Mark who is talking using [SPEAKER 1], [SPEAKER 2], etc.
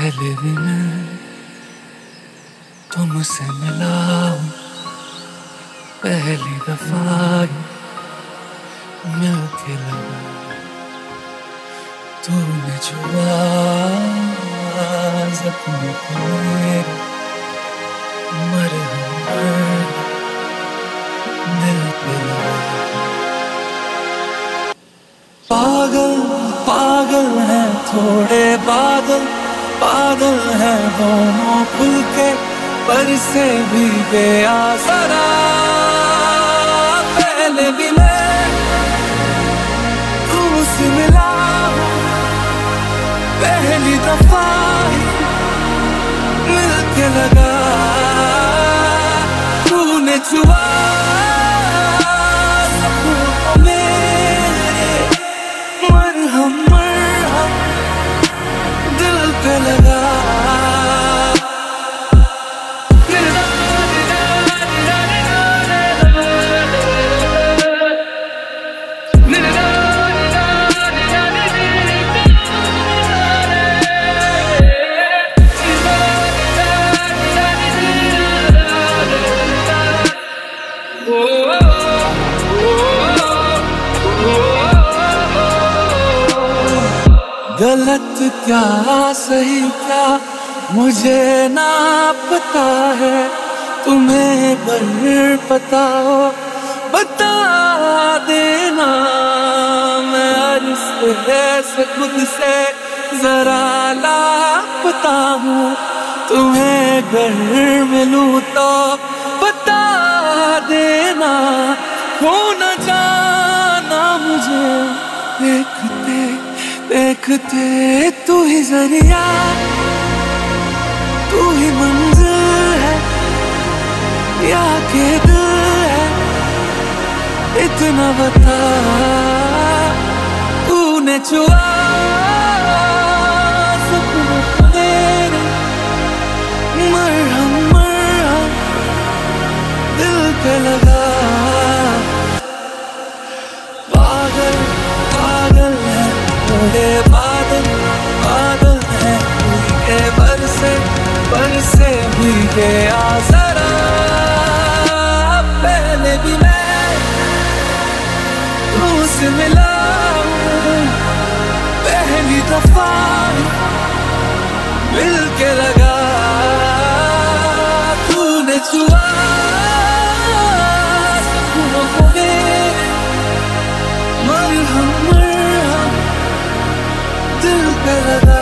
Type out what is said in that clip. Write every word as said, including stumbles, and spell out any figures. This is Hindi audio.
[SPEAKER 1] पहले भी मैं तुमसे मिला हूँ, पहली दफा मिलके लगा तूने छुआ जख्म को मेरे, मरहम दिल पे लगा। पागल पागल है थोड़े बादल, बादल है दोनों खुल के पर से भी बेआसरा। पहले भी मैं तुमसे मिला हूँ, पहली दफा मिलके लगा तूने छुआ लगा। गलत क्या सही क्या मुझे ना पता है, तुम्हें पर पता हो बता देना। मैं अर्ज़ से खुद से जरा लापता हूँ, तुम्हें घर मिलूँ तो बता देना। हो न जाना मुझे देखते देखते, तू ही जरिया तू ही मंजिल है या के दिल है, इतना बता तूने छुआ सपनों मेरे, मरहम मरहम दिल पे लगा। पागल पागल है थोड़े बादल, बादल है भीगे बरसे बरसे भीगे आसरा। पहले भी मैं तुमसे मिला हूँ, पहली दफा मिलके लगा तूने छुआ सपनों को मेरे, मरहम मरहम दिल पे लगा।